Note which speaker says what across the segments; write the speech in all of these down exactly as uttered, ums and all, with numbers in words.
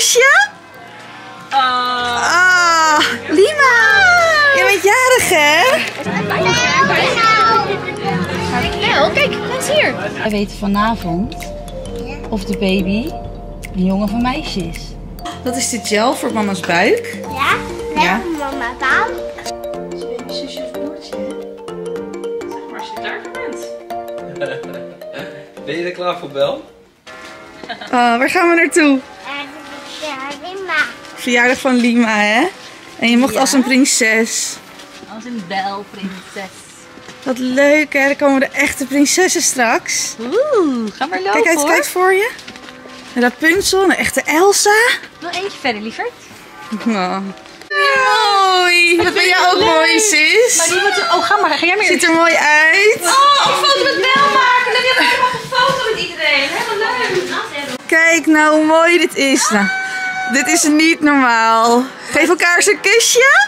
Speaker 1: kusje? Ah, oh, Lima! Je bent jarig, hè?
Speaker 2: Ja, kijk, eens hier.
Speaker 3: Wij weten vanavond of de baby een jongen of een meisje is.
Speaker 1: Dat is de gel voor mama's buik.
Speaker 4: Ja? Nee,
Speaker 1: Ja.
Speaker 4: mama dan.
Speaker 2: Zusje of broertje. Zeg maar als je klaar voor bent.
Speaker 5: Ben je er klaar voor, Bel?
Speaker 1: Oh, waar gaan we naartoe?
Speaker 4: Lima.
Speaker 1: Verjaardag van Lima, hè? En je mocht
Speaker 3: Ja.
Speaker 1: als een prinses.
Speaker 3: Als een belprinses.
Speaker 1: Wat leuk, hè? Dan komen de echte prinsessen straks.
Speaker 3: Oeh, ga maar lopen.
Speaker 1: Kijk uit,
Speaker 3: hoor.
Speaker 1: kijk voor je. En Rapunzel, een echte Elsa.
Speaker 3: Nog eentje verder, lieverd.
Speaker 1: Oh. Mooi! Wat ben jij ook mooi, sis?
Speaker 3: Maar die moeten... Oh, ga maar. Ga jij maar
Speaker 1: Ziet er mooi uit.
Speaker 2: Oh, een foto met Bel maken. Dan hebben we helemaal gefoto met iedereen. Helemaal leuk.
Speaker 1: Kijk nou hoe mooi dit is. Nou, dit is niet normaal. Geef elkaar eens een kusje.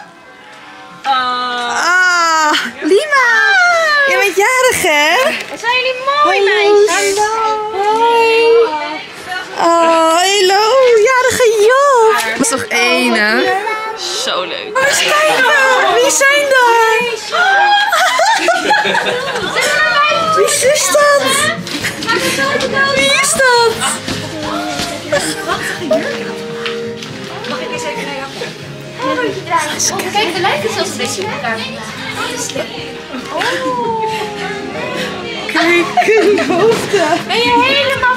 Speaker 1: Ah, Lima! Je bent jarig, hè?
Speaker 4: Zijn jullie mooi, meisjes?
Speaker 1: Hoi. Oh, hallo, jarige joh. Dat is toch ene?
Speaker 2: Zo leuk.
Speaker 1: Waar zijn we? Wie zijn dat? Wie is dat? Wie is dat?
Speaker 2: Mag ik eens even naar jou kijken? Kijk, we lijken zelfs een beetje op elkaar. Wat is dit?
Speaker 1: Kijk, een hoofden.
Speaker 4: Ben je helemaal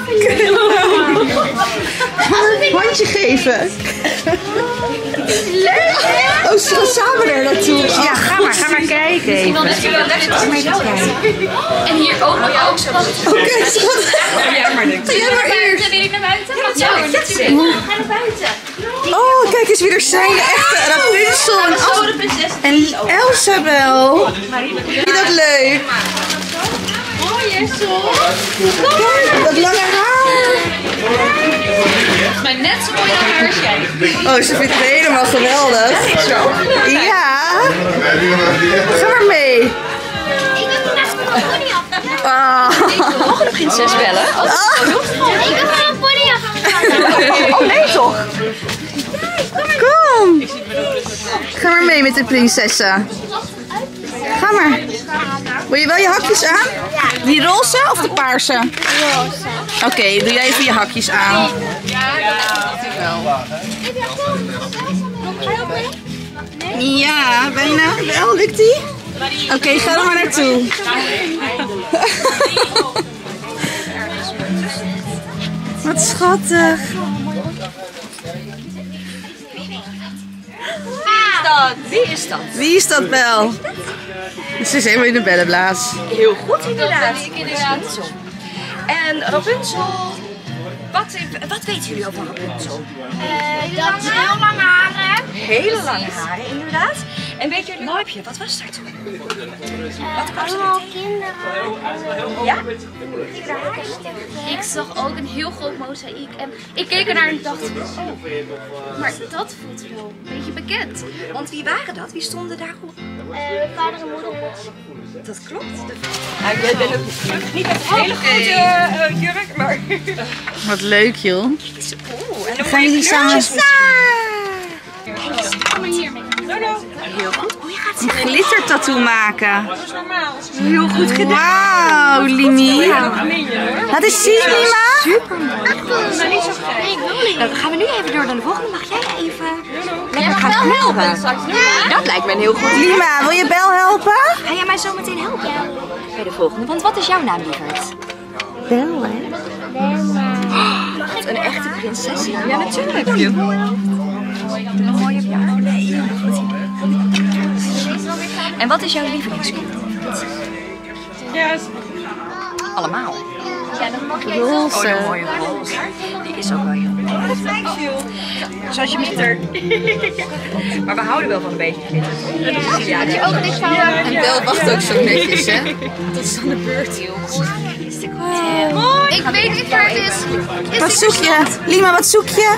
Speaker 4: verliefd?
Speaker 1: Handje geven. Leuk. Oh, ze gaan samen er naartoe. Ja,
Speaker 3: Ga maar, ga maar kijken.
Speaker 2: Dan is er wel lekker als je jou En hier ook, maar jou ook zo.
Speaker 1: oké, schat.
Speaker 2: Ga jij maar niks.
Speaker 1: Ga jij maar eerst.
Speaker 2: Wil ik naar buiten? Ja, natuurlijk. Ga naar buiten.
Speaker 1: Oh, kijk eens wie er zijn. De echte Rapunzel en,
Speaker 2: Zo
Speaker 1: As
Speaker 2: de prinses.
Speaker 1: en Elsabel. Vind je dat leuk?
Speaker 2: Mooi, Jessel.
Speaker 1: Kijk, dat lange haar.
Speaker 2: Maar net zo mooi aan haar als jij.
Speaker 1: Oh, ze vindt het helemaal geweldig. Ja. Ga maar mee.
Speaker 4: Ik heb een pony af.
Speaker 1: Ah.
Speaker 2: Nog een prinses bellen.
Speaker 1: Ah.
Speaker 4: Ik heb een pony af.
Speaker 1: Oh nee toch? Kom. Ga maar mee met de prinsessen. Ga maar. Wil je wel je hakjes aan? Die roze of de paarse?
Speaker 4: Roze.
Speaker 1: Oké, doe jij even je hakjes aan. Ja, bijna. Wel, lukt die? Oké, ga er maar naartoe. Wat schattig.
Speaker 2: Wie is dat?
Speaker 1: Wie is dat wel? Ze is helemaal in de bellenblaas.
Speaker 2: Heel goed inderdaad. Ik inderdaad. En Rapunzel. Wat, wat weten jullie over Rapunzel?
Speaker 4: Dat is heel lange haren.
Speaker 2: Hele lange haren inderdaad. En weet jullie, Moipje, wat was daar toen?
Speaker 4: Allemaal kinderen.
Speaker 2: Ja?
Speaker 6: Ik zag ook een heel groot mozaïek en ik keek ernaar en dacht, oh, maar dat voelt wel een beetje bekend.
Speaker 2: Want wie waren dat? Wie stonden daar op?
Speaker 4: Vader en moeder.
Speaker 2: Dat klopt. Nou, jij bent ook gelukkig niet met een hele grote uh, jurk, maar...
Speaker 1: Wat leuk joh.
Speaker 2: Oeh, en dan
Speaker 1: Gaan jullie samen
Speaker 6: Kom maar hier mee.
Speaker 2: heel goed. Oh, je gaat
Speaker 1: een glittertattoo maken?
Speaker 2: Dat is normaal. Heel goed gedaan.
Speaker 1: Wauw, Limi. Laat eens zien, Lima.
Speaker 2: Super mooi. Maar niet zo gek.
Speaker 4: Ik wil niet.
Speaker 2: Nou, dan gaan we nu even door naar de volgende. Mag jij even lekker
Speaker 6: Jij mag
Speaker 2: gaan
Speaker 6: wel
Speaker 2: helpen?
Speaker 6: helpen straks, Lima.
Speaker 2: Dat lijkt me een heel goed.
Speaker 1: Lima, wil je Bel helpen?
Speaker 2: Ga jij mij zo meteen helpen bij de volgende? Want wat is jouw naam, lieverd?
Speaker 1: Bel, hè?
Speaker 2: Wat een echte prinses. Ja, natuurlijk. Een mooie op jou. Nee. En wat is jouw lievelingskleur? Ja. Allemaal.
Speaker 6: Ja, dan mag jij
Speaker 2: Oh,
Speaker 1: Roze.
Speaker 2: een mooie roze. Die is ook wel heel mooi. Zoals je glitter. Maar we houden wel van een beetje glitter. Ja,
Speaker 6: je ook dit van
Speaker 1: En Bel wacht ook zo netjes, hè? Tot is aan de beurt.
Speaker 6: Ik weet niet waar het is. Is
Speaker 1: Wat
Speaker 6: dit
Speaker 1: zoek je? Lima, wat zoek je?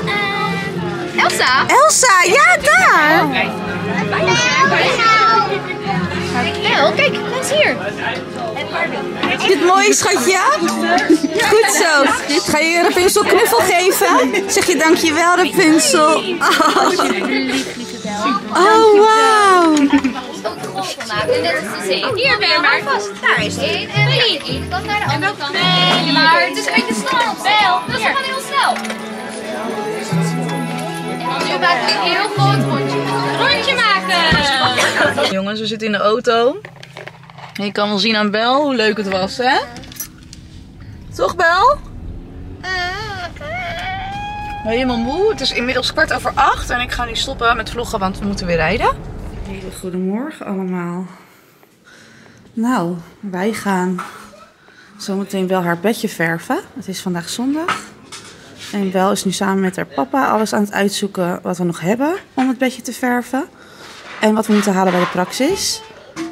Speaker 6: Elsa?
Speaker 1: Elsa, ja, daar!
Speaker 6: Wel, kijk, dat is hier.
Speaker 1: Is dit mooi, schatje? Goed zo. Ga je Rapunzel een knuffel geven? Zeg je dankjewel, Rapunzel. Oh, oh wauw.
Speaker 6: En dit is de zee. Hier ben je maar vast. Daar is het. Eén en drie. Ik kan naar de andere kant. Nee, maar het is een beetje snel. Wel, dat is gewoon heel snel. En nu maken we een heel groot rondje. Rondje maken.
Speaker 1: Jongens, we zitten in de auto. En je kan wel zien aan Bel hoe leuk het was, hè? Toch, Bel? Helemaal moe. Het is inmiddels kwart over acht en ik ga nu stoppen met vloggen, want we moeten weer rijden. Hele goedemorgen allemaal. Nou, wij gaan zometeen Bel haar bedje verven. Het is vandaag zondag. En Bel is nu samen met haar papa alles aan het uitzoeken wat we nog hebben om het bedje te verven. En wat we moeten halen bij de Praxis.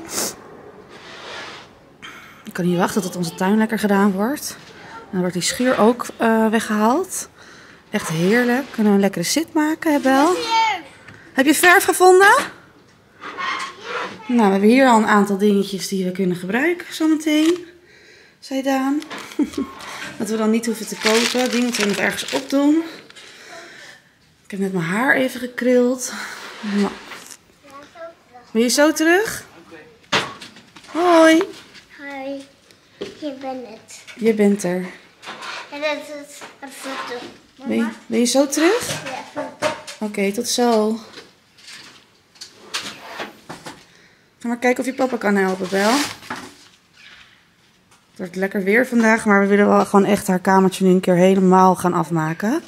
Speaker 1: Ik kan niet wachten tot onze tuin lekker gedaan wordt. En dan wordt die schuur ook uh, weggehaald. Echt heerlijk. Kunnen we een lekkere zit maken, hè Bel? Heb je verf gevonden? Nou, we hebben hier al een aantal dingetjes die we kunnen gebruiken zometeen. Zei Daan. Dat we dan niet hoeven te kopen. Die moeten we nog ergens opdoen. Ik heb net mijn haar even gekruld. Nou. Ben je zo terug? Hoi.
Speaker 4: Hoi, je bent het.
Speaker 1: Je bent er.
Speaker 4: En dat is een foto.
Speaker 1: Ben je, ben je zo terug?
Speaker 4: Ja,
Speaker 1: Oké, okay, tot zo. Ga maar kijken of je papa kan helpen, Bel. Het wordt lekker weer vandaag, maar we willen wel gewoon echt haar kamertje nu een keer helemaal gaan afmaken.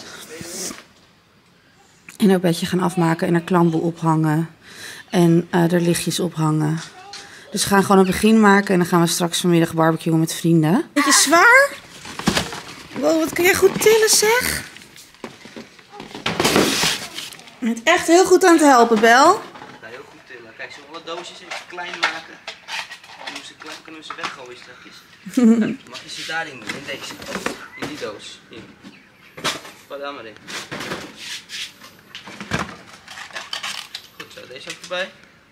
Speaker 1: En haar bedje gaan afmaken en haar klamboe ophangen. En uh, er lichtjes ophangen. Dus we gaan gewoon een begin maken en dan gaan we straks vanmiddag barbecuen met vrienden. Beetje zwaar? Wow, wat kun jij goed tillen, zeg. Je bent echt heel goed aan het helpen, Bel.
Speaker 5: Ja, heel goed tillen. Kijk, zullen we alle doosjes even klein maken? Kunnen we ze, klein, kunnen we ze weggooien straks? Mag je ze daarin doen? In deze. In die doos. Hier. Gooi daar maar in. Ja. Goed zo, deze ook erbij.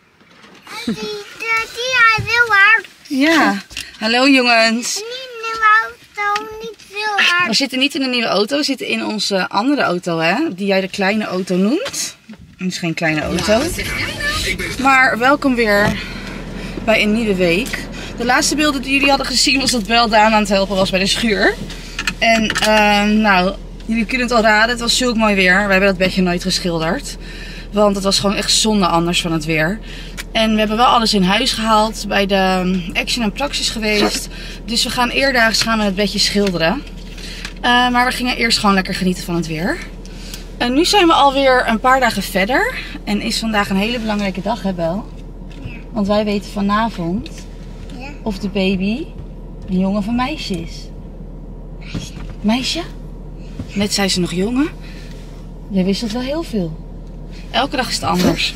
Speaker 4: Die, die, die is heel hard.
Speaker 1: Ja. Hallo jongens.
Speaker 4: Niet een nieuwe auto, niet veel hard.
Speaker 1: We zitten niet in een nieuwe auto, we zitten in onze andere auto, hè? Die jij de kleine auto noemt. Het is geen kleine auto. Maar welkom weer bij een nieuwe week. De laatste beelden die jullie hadden gezien was dat Bel Daan aan het helpen was bij de schuur. En uh, nou, jullie kunnen het al raden, het was zulk mooi weer. We hebben dat bedje nooit geschilderd. Want het was gewoon echt zonde anders van het weer. En we hebben wel alles in huis gehaald. Bij de Action en Praxis geweest. Dus we gaan eerdaags gaan we het bedje schilderen. Uh, maar we gingen eerst gewoon lekker genieten van het weer. En nu zijn we alweer een paar dagen verder. En is vandaag een hele belangrijke dag, hè Bel?
Speaker 4: Ja.
Speaker 1: Want wij weten vanavond
Speaker 4: Ja.
Speaker 1: of de baby een jongen of een meisje is.
Speaker 4: Meisje.
Speaker 1: Meisje? Net zei ze nog jongen. Jij wist het wel heel veel. Elke dag is het anders.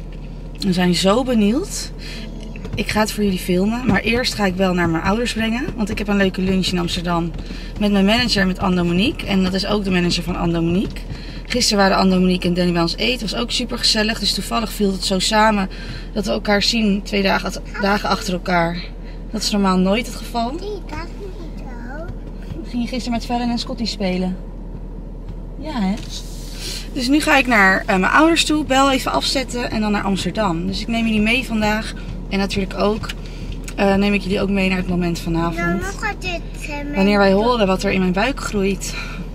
Speaker 1: We zijn zo benieuwd. Ik ga het voor jullie filmen. Maar eerst ga ik wel naar mijn ouders brengen. Want ik heb een leuke lunch in Amsterdam. Met mijn manager, met Anne-Dominique. En dat is ook de manager van Anne-Dominique. Gisteren waren Anne-Dominique en Danny bij ons eten. Was ook super gezellig. Dus toevallig viel het zo samen dat we elkaar zien twee dagen, dagen achter elkaar. Dat is normaal nooit het geval.
Speaker 4: Die, dat niet zo.
Speaker 1: Ging je gisteren met Fallon en Scotty spelen? Ja, hè? Dus nu ga ik naar uh, mijn ouders toe, Bel even afzetten en dan naar Amsterdam. Dus ik neem jullie mee vandaag. En natuurlijk ook uh, neem ik jullie ook mee naar het moment
Speaker 4: Dan
Speaker 1: vanavond.
Speaker 4: nog wat dit. Uh,
Speaker 1: Wanneer wij horen wat er in mijn buik groeit.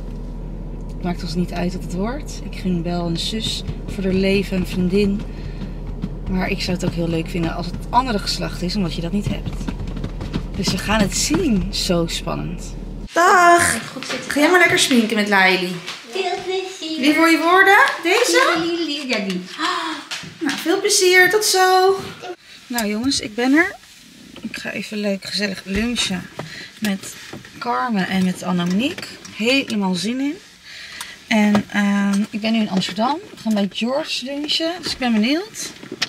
Speaker 1: Het maakt ons niet uit wat het wordt. Ik gun Bel een zus voor haar leven, een vriendin. Maar ik zou het ook heel leuk vinden als het andere geslacht is, omdat je dat niet hebt. Dus we gaan het zien. Zo spannend. Dag! Ga jij maar lekker sminken met Laili.
Speaker 4: Veel plezier.
Speaker 1: Wie voor je woorden? Deze?
Speaker 4: Ja, die.
Speaker 1: Nou, veel plezier. Tot zo. Nou jongens, ik ben er. Ik ga even leuk gezellig lunchen met Carmen en met Anne-Monique. Helemaal zin in. En uh, ik ben nu in Amsterdam. We gaan bij George lunchen. Dus ik ben benieuwd.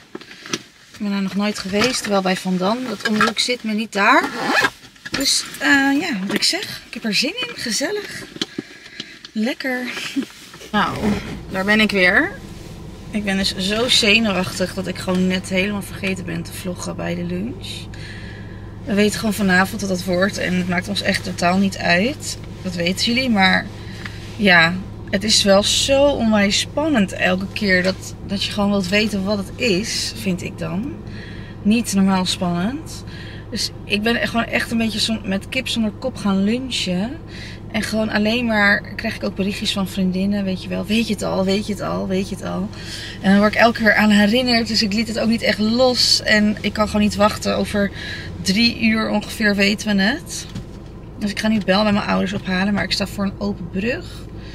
Speaker 1: Ik ben er nog nooit geweest. Terwijl bij Van Dam, dat omhoek zit, maar niet daar. Dus uh, ja, wat ik zeg. Ik heb er zin in. Gezellig. Lekker. Nou, daar ben ik weer. Ik ben dus zo zenuwachtig dat ik gewoon net helemaal vergeten ben te vloggen bij de lunch. We weten gewoon vanavond dat dat wordt en het maakt ons echt totaal niet uit. Dat weten jullie, maar ja, het is wel zo onwijs spannend elke keer dat, dat je gewoon wilt weten wat het is, vind ik dan. Niet normaal spannend. Dus ik ben echt gewoon echt een beetje zo met kip zonder kop gaan lunchen. En gewoon alleen maar krijg ik ook berichtjes van vriendinnen, weet je wel. Weet je het al, weet je het al, weet je het al. En dan word ik elke keer aan herinnerd. Dus ik liet het ook niet echt los. En ik kan gewoon niet wachten. Over drie uur ongeveer weten we het. Dus ik ga nu bel bij mijn ouders ophalen. Maar ik sta voor een open brug.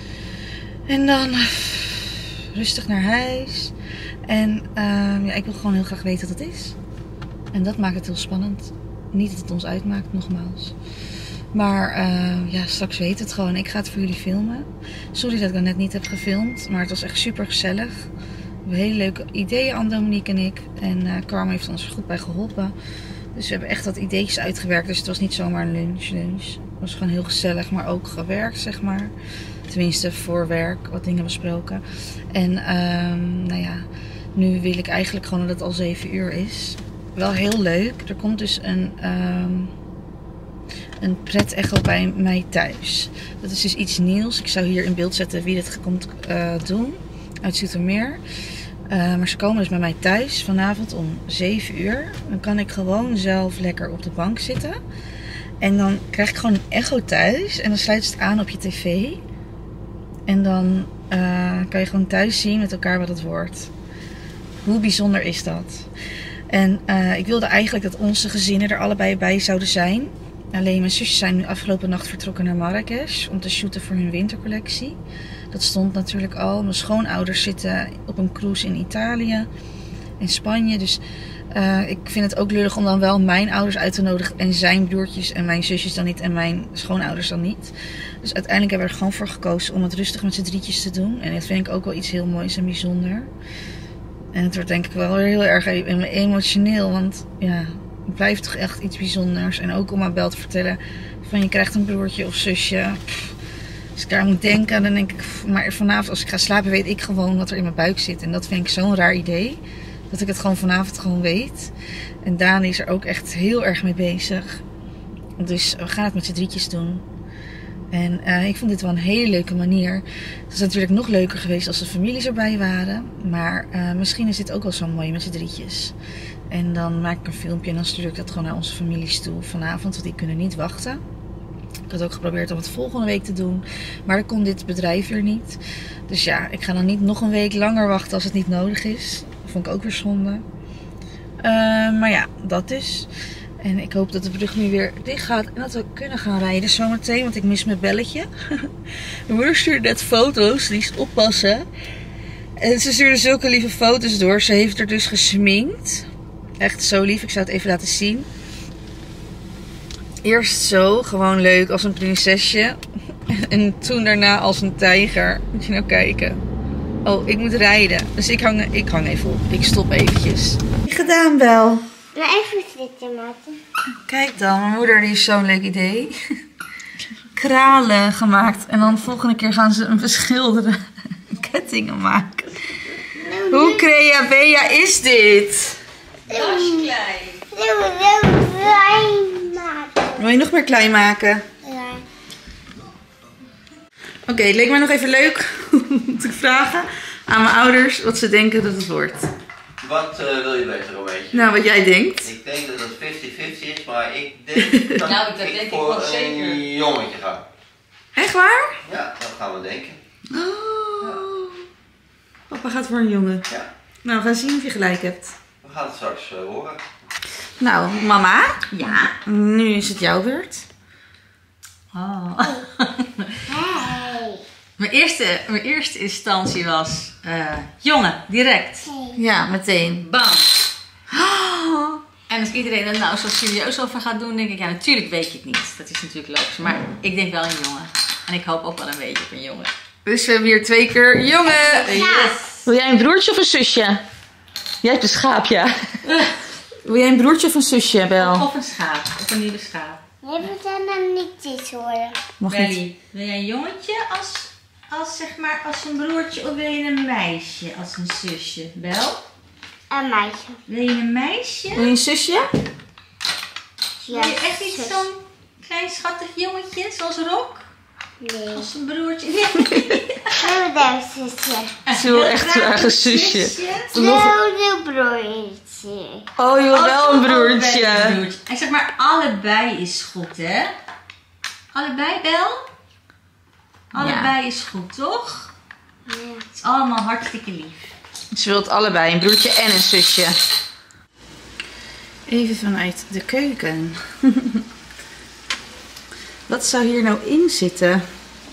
Speaker 1: En dan rustig naar huis. En uh, ja, ik wil gewoon heel graag weten wat het is. En dat maakt het heel spannend. Niet dat het ons uitmaakt, nogmaals. Maar uh, ja, straks weet het gewoon. Ik ga het voor jullie filmen. Sorry dat ik dat net niet heb gefilmd. Maar het was echt super gezellig. We hebben hele leuke ideeën aan Dominique en ik. En uh, Carmen heeft ons er goed bij geholpen. Dus we hebben echt wat ideetjes uitgewerkt. Dus het was niet zomaar een lunch, lunch. Het was gewoon heel gezellig, maar ook gewerkt, zeg maar. Tenminste, voor werk, wat dingen besproken. En uh, nou ja, nu wil ik eigenlijk gewoon dat het al zeven uur is. Wel heel leuk. Er komt dus een... Uh, Een pret-echo bij mij thuis. Dat is dus iets nieuws. Ik zou hier in beeld zetten wie dit komt uh, doen. Uit Zoetermeer. Uh, maar ze komen dus bij mij thuis vanavond om zeven uur. Dan kan ik gewoon zelf lekker op de bank zitten. En dan krijg ik gewoon een echo thuis. En dan sluit het aan op je tv. En dan uh, kan je gewoon thuis zien met elkaar wat het wordt. Hoe bijzonder is dat? En uh, ik wilde eigenlijk dat onze gezinnen er allebei bij zouden zijn. Alleen mijn zusjes zijn nu afgelopen nacht vertrokken naar Marrakesh om te shooten voor hun wintercollectie. Dat stond natuurlijk al. Mijn schoonouders zitten op een cruise in Italië en Spanje. Dus uh, ik vind het ook lullig om dan wel mijn ouders uit te nodigen en zijn broertjes en mijn zusjes dan niet en mijn schoonouders dan niet. Dus uiteindelijk hebben we er gewoon voor gekozen om het rustig met z'n drietjes te doen. En dat vind ik ook wel iets heel moois en bijzonder. En het wordt denk ik wel weer heel erg emotioneel, want ja... Het blijft toch echt iets bijzonders. En ook om aan Bel te vertellen van je krijgt een broertje of zusje. Pff, als ik daar moet denken, dan denk ik... Pff, maar vanavond als ik ga slapen weet ik gewoon wat er in mijn buik zit. En dat vind ik zo'n raar idee. Dat ik het gewoon vanavond gewoon weet. En Daan is er ook echt heel erg mee bezig. Dus we gaan het met z'n drietjes doen. En uh, ik vond dit wel een hele leuke manier. Het is natuurlijk nog leuker geweest als de families erbij waren. Maar uh, misschien is dit ook wel zo mooi met z'n drietjes. En dan maak ik een filmpje en dan stuur ik dat gewoon naar onze families toe vanavond. Want die kunnen niet wachten. Ik had ook geprobeerd om het volgende week te doen. Maar dan kon dit bedrijf weer niet. Dus ja, ik ga dan niet nog een week langer wachten als het niet nodig is. Dat vond ik ook weer zonde. Uh, maar ja, dat dus. En ik hoop dat de brug nu weer dicht gaat. En dat we kunnen gaan rijden zometeen. Want ik mis mijn belletje. Mijn moeder stuurde net foto's. Die is oppassen. En ze stuurde zulke lieve foto's door. Ze heeft er dus gesminkt. Echt zo lief. Ik zou het even laten zien. Eerst zo. Gewoon leuk als een prinsesje. En toen daarna als een tijger. Moet je nou kijken. Oh, ik moet rijden. Dus ik hang, ik hang even op. Ik stop eventjes. Gedaan, Bel.
Speaker 4: Maar even zitten maken.
Speaker 1: Kijk dan. Mijn moeder die heeft zo'n leuk idee. Kralen gemaakt. En dan de volgende keer gaan ze een beschilderde kettingen maken. Hoe creabea is dit?
Speaker 2: Dat is klein.
Speaker 4: Ik wil heel klein maken.
Speaker 1: Wil je nog meer klein maken?
Speaker 4: Ja.
Speaker 1: Oké, okay, het leek mij nog even leuk om te vragen aan mijn ouders wat ze denken dat het wordt.
Speaker 5: Wat uh, wil je weten, Romeetje?
Speaker 1: Nou, wat jij denkt.
Speaker 5: Ik denk dat het vijftig vijftig is, maar ik denk dat
Speaker 2: Nou, dat denk
Speaker 5: ik
Speaker 2: ik
Speaker 5: voor
Speaker 2: wel
Speaker 5: een
Speaker 2: zeker.
Speaker 5: jongetje ga.
Speaker 1: Echt waar?
Speaker 5: Ja, dat gaan we denken.
Speaker 1: Oh. Papa gaat voor een jongen.
Speaker 5: Ja.
Speaker 1: Nou, we gaan zien of je gelijk hebt.
Speaker 5: We gaan het straks uh, horen.
Speaker 1: Nou, mama.
Speaker 2: Ja.
Speaker 1: Nu is het jouw beurt.
Speaker 2: Oh.
Speaker 4: Hey.
Speaker 2: Mijn eerste, mijn eerste instantie was uh, jongen, direct.
Speaker 1: Ja, meteen.
Speaker 2: Bam. Oh. En als iedereen er nou zo serieus over gaat doen, denk ik, ja, natuurlijk weet je het niet. Dat is natuurlijk logisch. Maar ik denk wel een jongen. En ik hoop ook wel een beetje op een jongen.
Speaker 1: Dus we hebben hier twee keer jongen.
Speaker 2: Yes.
Speaker 1: Wil jij een broertje of een zusje? Jij hebt een schaap, ja. Wil jij een broertje of een zusje, Bel?
Speaker 2: Of een schaap. Of een nieuwe schaap.
Speaker 4: Nee, we zijn dan niet iets horen.
Speaker 1: Mag niet.
Speaker 2: Belly, wil jij een jongetje als als, zeg maar, als een broertje of wil je een meisje als een zusje? Wel?
Speaker 4: Een meisje.
Speaker 2: Wil je een meisje?
Speaker 1: Wil je een zusje?
Speaker 2: Wil je echt niet zo'n klein schattig jongetje zoals Rock?
Speaker 4: Nee.
Speaker 2: Als een broertje?
Speaker 4: Heel leuk zusje.
Speaker 1: Ze wil echt graag een zusje.
Speaker 4: Heel broertje.
Speaker 1: Oh, je wil wel een
Speaker 2: Allebei
Speaker 1: broertje.
Speaker 2: een broertje. En zeg maar, allebei is goed, hè? Allebei, Bel? Allebei is goed, toch?
Speaker 4: Ja.
Speaker 2: Het is allemaal hartstikke lief.
Speaker 1: Ze wil allebei, een broertje en een zusje. Even vanuit de keuken. Wat zou hier nou in zitten?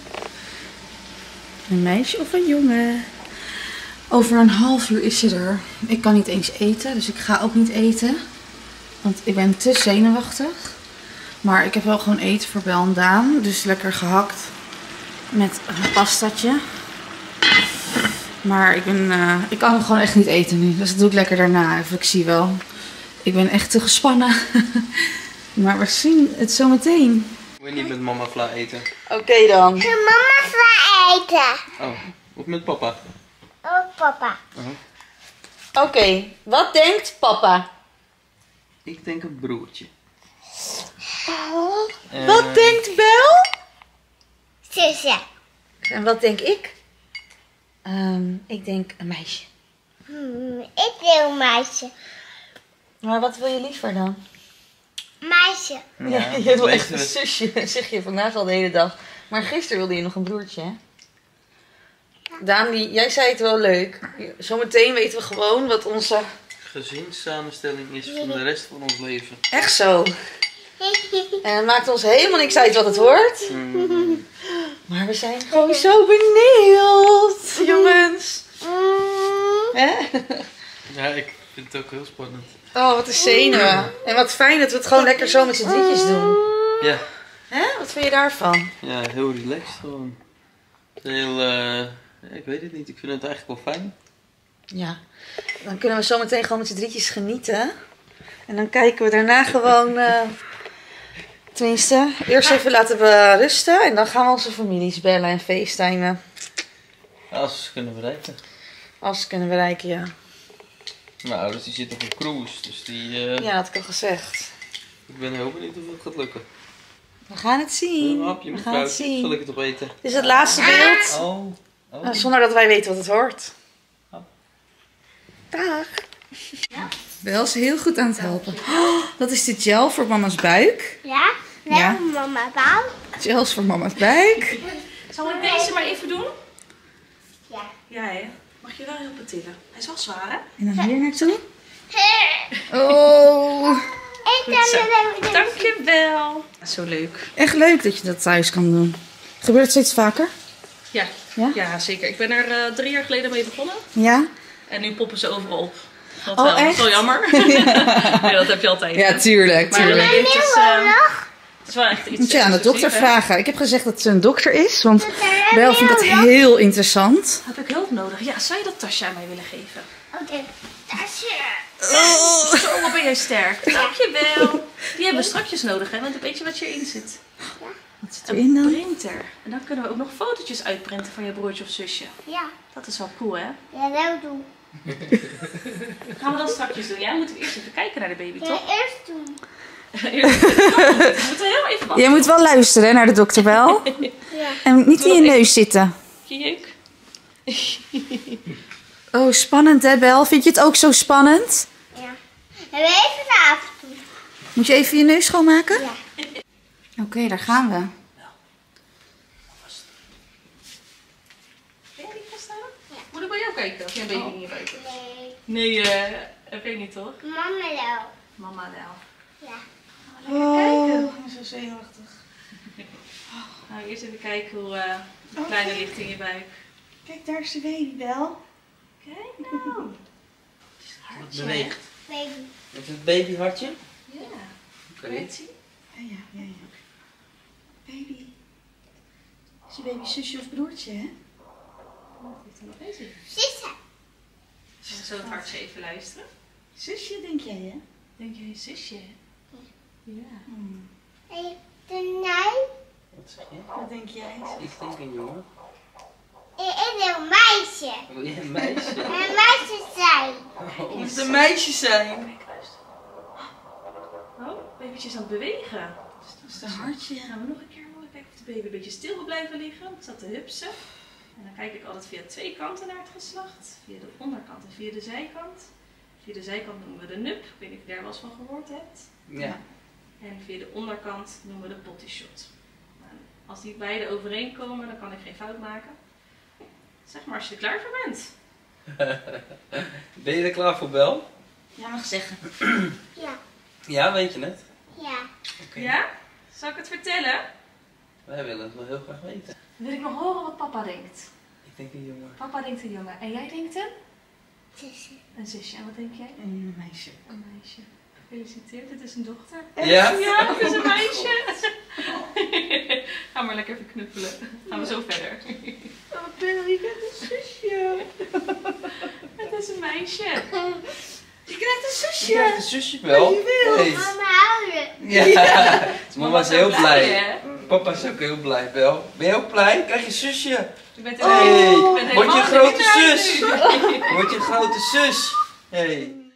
Speaker 1: Een meisje of een jongen? Over een half uur is ze er. Ik kan niet eens eten, dus ik ga ook niet eten. Want ik ben te zenuwachtig. Maar ik heb wel gewoon eten voor Bel en Daan. Dus lekker gehakt met een pastatje. Maar ik, ben, uh, ik kan gewoon echt niet eten nu. Dus dat doe ik lekker daarna. Of ik zie wel. Ik ben echt te gespannen. Maar we zien het zo meteen.
Speaker 5: Wil je niet met mama Vla eten?
Speaker 1: Oké okay dan.
Speaker 4: De mama gaat eten.
Speaker 5: Oh, of met papa?
Speaker 4: Oh, papa.
Speaker 5: Oh.
Speaker 1: Oké, okay, wat denkt papa?
Speaker 5: Ik denk een broertje.
Speaker 4: Oh.
Speaker 5: Uh,
Speaker 1: wat denkt Bel?
Speaker 4: Zusje.
Speaker 1: En wat denk ik? Um, ik denk een meisje.
Speaker 4: Hmm, ik wil een meisje.
Speaker 1: Maar wat wil je liever dan?
Speaker 4: Meisje.
Speaker 5: Ja,
Speaker 1: Ja, je wil echt
Speaker 5: weten
Speaker 1: een
Speaker 5: we.
Speaker 1: zusje, zeg je vandaag al de hele dag. Maar gisteren wilde je nog een broertje, hè? Daan, die, jij zei het wel leuk. Zometeen weten we gewoon wat onze...
Speaker 5: gezinssamenstelling is van de rest van ons leven.
Speaker 1: Echt zo. En het maakt ons helemaal niks uit wat het wordt.
Speaker 5: Mm.
Speaker 1: Maar we zijn gewoon zo benieuwd, jongens. Hè?
Speaker 5: Ja, ik vind het ook heel spannend.
Speaker 1: Oh, wat een zenuwen. En wat fijn dat we het gewoon lekker zo met z'n drietjes doen.
Speaker 5: Ja.
Speaker 1: Hè? Wat vind je daarvan?
Speaker 5: Ja, heel relaxed gewoon. Heel, uh, ik weet het niet, ik vind het eigenlijk wel fijn.
Speaker 1: Ja. Dan kunnen we zo meteen gewoon met z'n drietjes genieten. En dan kijken we daarna gewoon... Uh, tenminste, eerst even laten we rusten. En dan gaan we onze families bellen en facetimen.
Speaker 5: Als we ze kunnen bereiken.
Speaker 1: Als we ze kunnen bereiken, ja.
Speaker 5: Mijn ouders die zitten op een cruise, dus die... Uh,
Speaker 1: Ja, dat had ik al gezegd.
Speaker 5: Ik ben heel benieuwd of het gaat lukken.
Speaker 1: We gaan het zien.
Speaker 5: Een hapje
Speaker 1: We
Speaker 5: met
Speaker 1: gaan het
Speaker 5: fruit, zal
Speaker 1: zien.
Speaker 5: ik het opeten?
Speaker 1: Dit is het laatste beeld.
Speaker 5: Oh. oh.
Speaker 1: Uh, zonder dat wij weten wat het hoort.
Speaker 5: Oh.
Speaker 1: Dag. Ja? Bel is heel goed aan het helpen. Oh, dat is de gel voor mama's buik.
Speaker 4: Ja? Nee,
Speaker 1: Ja.
Speaker 4: mama bouw.
Speaker 1: Gel is voor mama's buik.
Speaker 2: Zal ik deze maar even doen?
Speaker 4: Ja.
Speaker 2: Ja, hè? Mag je wel helpen tillen? Hij is wel zwaar, hè?
Speaker 1: En dan hier naartoe. Oh.
Speaker 4: Ik kan het even.
Speaker 2: Dankjewel. Zo leuk.
Speaker 1: Echt leuk dat je dat thuis kan doen. Gebeurt het steeds vaker?
Speaker 7: Ja,
Speaker 1: Ja?
Speaker 7: ja zeker. Ik ben er uh, drie jaar geleden mee begonnen.
Speaker 1: Ja?
Speaker 7: En nu poppen ze overal op. Dat
Speaker 1: Oh,
Speaker 7: wel. Dat is
Speaker 1: echt?
Speaker 7: wel jammer. Nee, dat heb je altijd.
Speaker 1: Ja,
Speaker 7: hè.
Speaker 1: tuurlijk,
Speaker 7: Maar
Speaker 1: tuurlijk.
Speaker 7: nee, het, is, uh, het is wel echt iets
Speaker 1: Moet je aan de
Speaker 7: exclusiefs,
Speaker 1: dokter
Speaker 7: hè.
Speaker 1: vragen. Ik heb gezegd dat ze een dokter is, want Bel vindt dat heel interessant.
Speaker 7: Heb ik hulp nodig? Ja, zou je dat tasje aan mij willen geven?
Speaker 4: Oké, tasje.
Speaker 7: Zo, wat ben jij sterk. Dankjewel. Die hebben we strakjes nodig, hè? Want weet je wat hierin zit?
Speaker 1: Wat zit erin dan?
Speaker 7: Printer. En dan kunnen we ook nog fotootjes uitprinten van je broertje of zusje.
Speaker 4: Ja,
Speaker 7: Dat is wel cool, hè?
Speaker 4: ja, dat doen.
Speaker 7: Gaan we dat strakjes doen? Ja, moeten we eerst even kijken naar de baby,
Speaker 4: Ja,
Speaker 7: toch?
Speaker 4: eerst doen.
Speaker 7: Eerst- We moeten heel even wachten.
Speaker 1: Jij moet wel luisteren hè, naar de dokter Bel.
Speaker 4: Ja.
Speaker 1: En niet in je neus zitten.
Speaker 7: Je jeuk.
Speaker 1: Oh, spannend hè Bel? Vind je het ook zo spannend?
Speaker 4: Ja. En we even de avond doen.
Speaker 1: Moet je even je neus schoonmaken?
Speaker 4: Ja.
Speaker 1: Oké, okay, daar gaan we.
Speaker 7: Ben je niet vasthouden? Moet ik bij jou kijken of jij een baby in je buik hebt?
Speaker 4: Nee,
Speaker 7: Nee, eh, heb je niet toch?
Speaker 4: mama wel.
Speaker 7: Mama wel.
Speaker 4: Ja.
Speaker 1: Oh, ik ben zo zenuwachtig.
Speaker 7: Nou, eerst even kijken hoe uh, de kleine ligt in je buik.
Speaker 1: Kijk, daar is de baby Bel.
Speaker 7: Kijk nou.
Speaker 5: Het beweegt.
Speaker 4: Baby.
Speaker 5: Is het babyhartje?
Speaker 7: Ja.
Speaker 5: Oké.
Speaker 7: Kan je het zien?
Speaker 1: Ja, ja, ja, ja. Baby. Is je baby zusje of broertje hè?
Speaker 4: Zusje.
Speaker 7: Zullen we zo het hartje even luisteren?
Speaker 1: Zusje denk jij hè?
Speaker 7: Denk jij zusje? Ja.
Speaker 4: Hey, de nij.
Speaker 5: Wat zeg je?
Speaker 1: Wat denk jij?
Speaker 5: Ik denk een jongen.
Speaker 4: wil een meisje.
Speaker 5: Wil je een meisje?
Speaker 4: Een meisje zijn.
Speaker 5: Oh, moet een meisje zijn.
Speaker 7: Oh, babytje is aan het bewegen.
Speaker 5: Dat is een hartje.
Speaker 7: Dan gaan we nog een keer kijken of de baby een beetje stil wil blijven liggen. Dan staat te hupsen. En dan kijk ik altijd via twee kanten naar het geslacht. Via de onderkant en via de zijkant. Via de zijkant noemen we de nup. Ik weet niet of je daar wel eens van gehoord hebt.
Speaker 5: Ja.
Speaker 7: En via de onderkant noemen we de potty shot. En als die beide overeenkomen, dan kan ik geen fout maken. Zeg maar als je er klaar voor bent.
Speaker 5: Ben je er klaar voor, Bel?
Speaker 2: Ja, mag zeggen.
Speaker 4: Ja.
Speaker 5: Ja, weet je het?
Speaker 4: Ja.
Speaker 5: Oké.
Speaker 7: Ja? Zal ik het vertellen?
Speaker 5: Wij willen het wel heel graag weten.
Speaker 7: Wil ik nog horen wat papa denkt?
Speaker 5: Ik denk een jongen.
Speaker 7: Papa denkt een jongen. En jij denkt een?
Speaker 4: Zusje.
Speaker 7: Een zusje. En wat denk jij?
Speaker 5: Een meisje.
Speaker 7: Een meisje. Gefeliciteerd, dit is een dochter.
Speaker 5: Ja?
Speaker 7: Ja, het is een meisje. Ga maar lekker even knuffelen. Gaan we zo verder.
Speaker 5: Oh, Bel, je bent een zusje.
Speaker 7: Het is een meisje.
Speaker 5: Je krijgt een zusje. Je krijgt een zusje, Bel. Hey.
Speaker 4: Mama houden.
Speaker 5: Ja, mama is heel blij.
Speaker 7: Hè?
Speaker 5: Papa is ook heel blij, Bel. Ben je ook blij? Krijg je een zusje?
Speaker 7: Je bent
Speaker 5: Hey,
Speaker 7: helemaal- je bent
Speaker 5: word je
Speaker 7: helemaal
Speaker 5: een grote
Speaker 7: in de
Speaker 5: zus? Word je een grote zus? Hey.